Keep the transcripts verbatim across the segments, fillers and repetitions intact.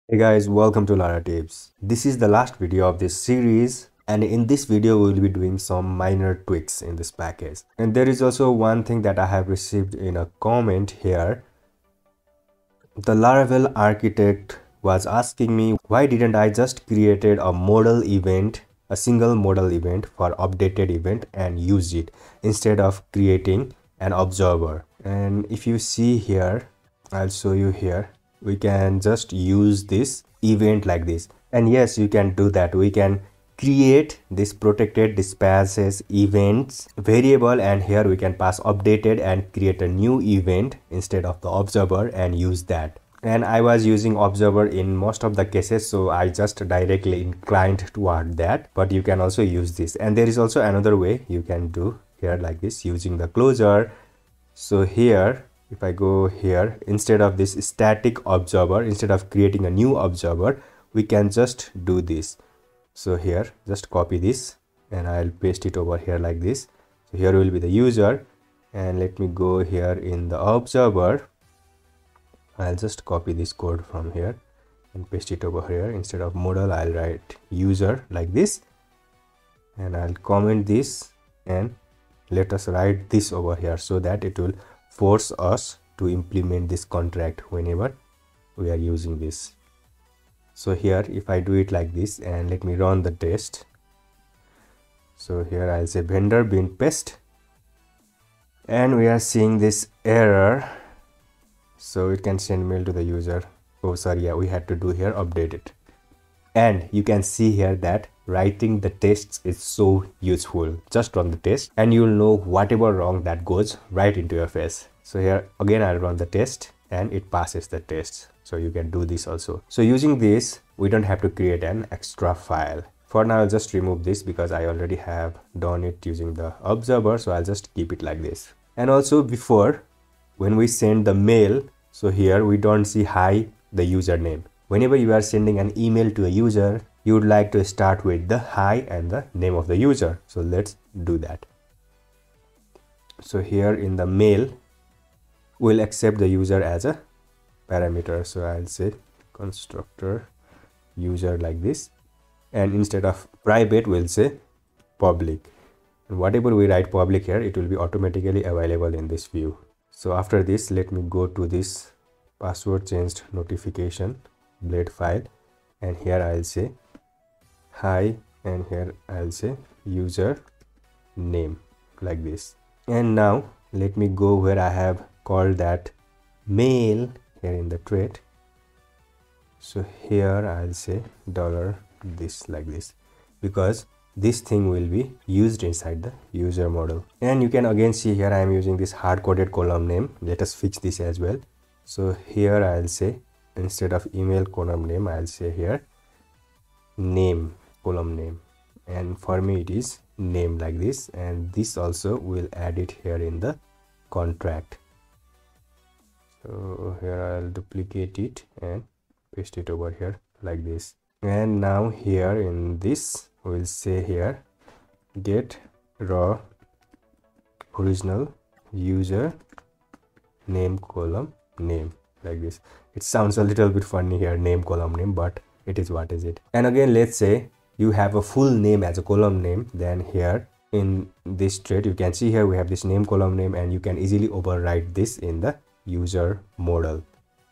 Hey guys, welcome to Laratips. This is the last video of this series, and in this video we will be doing some minor tweaks in this package. And there is also one thing that I have received in a comment here. The Laravel architect was asking me why didn't I just created a modal event, a single modal event for updated event and use it instead of creating an observer. And if you see here, I'll show you here. We can just use this event like this, and yes, you can do that. We can create this protected dispatches events variable, and here we can pass updated and create a new event instead of the observer and use that. And I was using observer in most of the cases, so I just directly inclined toward that, but you can also use this. And there is also another way you can do here like this using the closure. So here, if I go here, instead of this static observer, instead of creating a new observer, we can just do this. So here, just copy this and I'll paste it over here like this. So here will be the user, and let me go here in the observer. I'll just copy this code from here and paste it over here. Instead of modal, I'll write user like this, and I'll comment this and let us write this over here so that it will force us to implement this contract whenever we are using this. So here, if I do it like this and let me run the test. So here I'll say vendor bin paste, and we are seeing this error. So it can send mail to the user. Oh sorry, yeah, we had to do here update it. And you can see here that writing the tests is so useful. Just run the test and you'll know whatever wrong that goes right into your face. So here again I'll run the test and it passes the test. So you can do this also. So using this, we don't have to create an extra file. For now, I'll just remove this because I already have done it using the observer. So I'll just keep it like this. And also before, when we send the mail, so here we don't see hi the username. Whenever you are sending an email to a user, you would like to start with the hi and the name of the user. So let's do that. So here in the mail, we'll accept the user as a parameter. So I'll say constructor user like this. And instead of private, we'll say public. And whatever we write public here, it will be automatically available in this view. So after this, let me go to this password changed notification blade file, and here I'll say hi, and here I'll say user name like this. And now let me go where I have called that mail here in the thread. So here I'll say dollar this like this, because this thing will be used inside the user model. And you can again see here I am using this hard-coded column name. Let us fix this as well. So here I'll say instead of email column name, I'll say here name column name, and for me it is name like this. And this also will add it here in the contract. So here I'll duplicate it and paste it over here like this. And now here in this, we'll say here get raw original user name column name like this. It sounds a little bit funny here, name column name, but it is what is it. And again, let's say you have a full name as a column name, then here in this thread you can see here we have this name column name, and you can easily override this in the user model.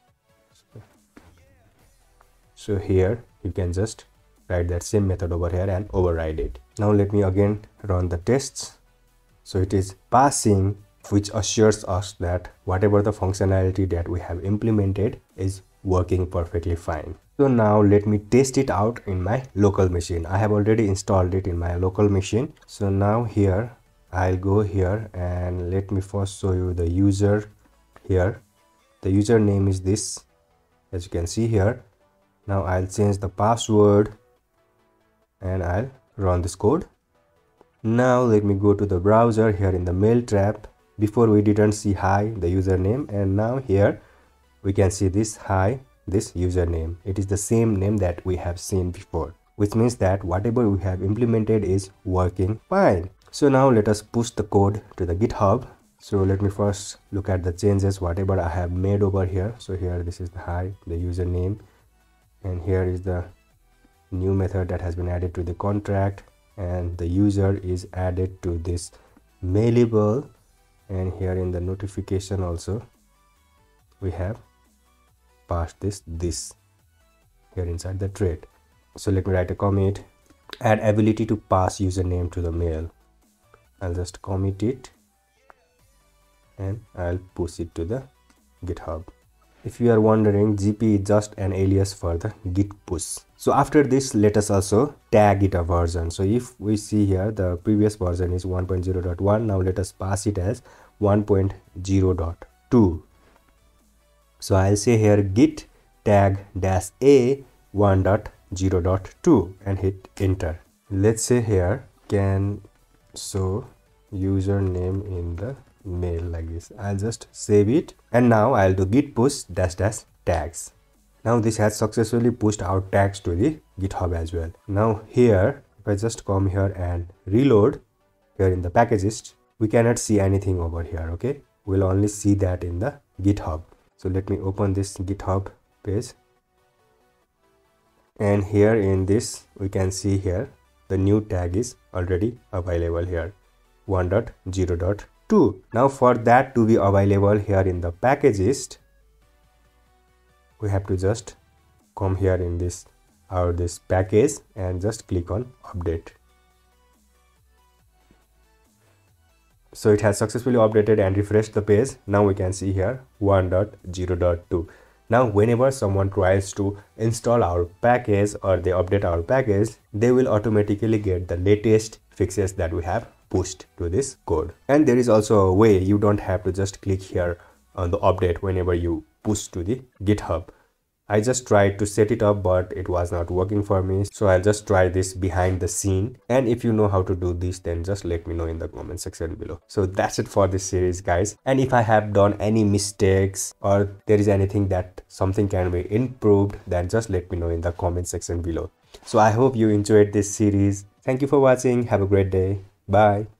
So here you can just write that same method over here and override it. Now let me again run the tests. So it is passing, which assures us that whatever the functionality that we have implemented is working perfectly fine. So now let me test it out in my local machine. I have already installed it in my local machine. So now here I'll go here and let me first show you the user here. The username is this, as you can see here. Now I'll change the password and I'll run this code. Now let me go to the browser here in the mail trap. Before we didn't see hi the username, and now here we can see this hi this username. It is the same name that we have seen before, which means that whatever we have implemented is working fine. So now let us push the code to the GitHub. So let me first look at the changes whatever I have made over here. So here this is the hi the username, and here is the new method that has been added to the contract, and the user is added to this mailable, and here in the notification also we have passed this this here inside the thread. So let me write a commit, add ability to pass username to the mail. I'll just commit it and I'll push it to the GitHub. If you are wondering, G P is just an alias for the git push. So after this, let us also tag it a version. So if we see here, the previous version is one point zero point one. Now let us pass it as one point zero point two. So I'll say here git tag dash a one point zero point two and hit enter. Let's say here can show username in the mail like this. I'll just save it, and now I'll do git push dash dash tags. Now this has successfully pushed our tags to the GitHub as well. Now here, if I just come here and reload here in the packages, we cannot see anything over here. Okay, we'll only see that in the GitHub. So let me open this GitHub page, and here in this we can see here the new tag is already available here, one point zero point two. Now for that to be available here in the packages, we have to just come here in this or this package and just click on update. So it has successfully updated and refreshed the page. Now we can see here one point zero point two. Now whenever someone tries to install our package or they update our package, they will automatically get the latest fixes that we have pushed to this code. And there is also a way you don't have to just click here on the update whenever you push to the GitHub. I just tried to set it up, but it was not working for me. So I'll just try this behind the scene. And if you know how to do this, then just let me know in the comment section below. So that's it for this series, guys. And if I have done any mistakes or there is anything that something can be improved, then just let me know in the comment section below. So I hope you enjoyed this series. Thank you for watching. Have a great day. Bye.